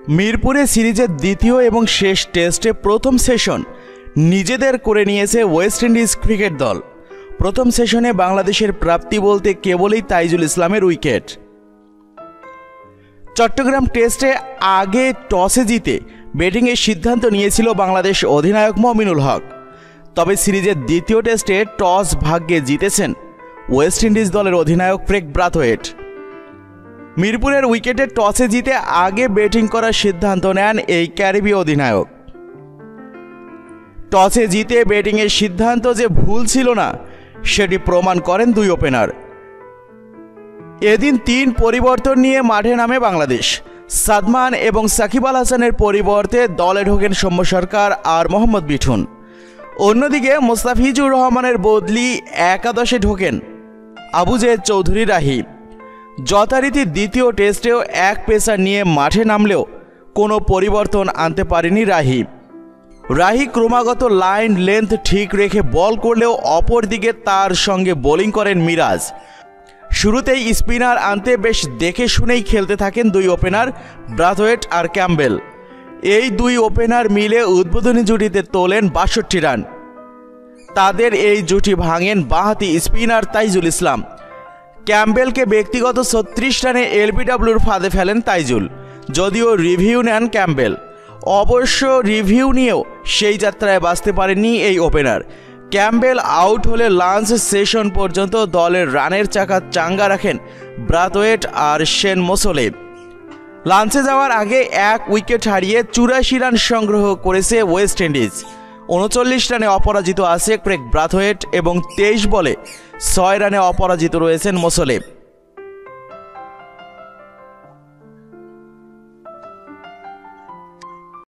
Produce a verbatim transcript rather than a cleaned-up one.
মিরপুরে সিরিজের দ্বিতীয় এবং শেষ টেস্টে প্রথম সেশন নিজেদের করে নিয়েছে ওয়েস্ট ইন্ডিজ ক্রিকেট দল। প্রথম সেশনে বাংলাদেশের প্রাপ্তি বলতে কেবলই তাইজুল ইসলামের উইকেট। চট্টগ্রাম টেস্টে আগে টসে জিতে ব্যাটিংয়ের সিদ্ধান্ত নিয়েছিল বাংলাদেশ অধিনায়ক মমিনুল হক। তবে সিরিজের দ্বিতীয় টেস্টে টস ভাগ্যে জিতেছেন ওয়েস্ট ইন্ডিজ দলের অধিনায়ক ক্রেগ ব্রাথওয়েট। মিরপুরের উইকেটে টসে জিতে আগে ব্যাটিং করার সিদ্ধান্ত নেন এই ক্যারিবীয় অধিনায়ক। টসে জিতে ব্যাটিংয়ের সিদ্ধান্ত যে ভুল ছিল না সেটি প্রমাণ করেন দুই ওপেনার। এদিন তিন পরিবর্তন নিয়ে মাঠে নামে বাংলাদেশ। সাদমান এবং সাকিব আল হাসানের পরিবর্তে দলে ঢোকেন সৌম্য সরকার আর মোহাম্মদ মিঠুন। অন্যদিকে মুস্তাফিজুর রহমানের বদলি একাদশে ঢোকেন আবু জেদ চৌধুরী রাহি। যথারীতি দ্বিতীয় টেস্টেও এক পেসার নিয়ে মাঠে নামলেও কোনো পরিবর্তন আনতে পারেনি রাহি। রাহি ক্রমাগত লাইন লেন্থ ঠিক রেখে বল করলেও অপরদিকে তার সঙ্গে বোলিং করেন মিরাজ। শুরুতেই স্পিনার আনতে বেশ দেখে শুনেই খেলতে থাকেন দুই ওপেনার ব্রাথওয়েট আর ক্যাম্বেল। এই দুই ওপেনার মিলে উদ্বোধনী জুটিতে তোলেন বাষট্টি রান। তাদের এই জুটি ভাঙেন বাঁহাতি স্পিনার তাইজুল ইসলাম। ক্যাম্বেলকে ব্যক্তিগত ছত্রিশ রানে এলবিডব্লিউর ফাঁদে ফেলেন তাইজুল, যদিও রিভিউ নেন ক্যাম্বেল। অবশ্য রিভিউ নিয়েও সেই যাত্রায় বাঁচতে পারেননি এই ওপেনার। ক্যাম্বেল আউট হলে লাঞ্চ সেশন পর্যন্ত দলের রানের চাকা চাঙ্গা রাখেন ব্রাথওয়েট আর শেন মোসলে। লাঞ্চে যাওয়ার আগে এক উইকেট হারিয়ে চুরাশি রান সংগ্রহ করেছে ওয়েস্ট ইন্ডিজ। উনচল্লিশ রানে অপরাজিত আছে ক্রেগ ব্রাথওয়েট এবং তেইশ বলে ছয় রানে অপরাজিত রয়েছেন মোসলে।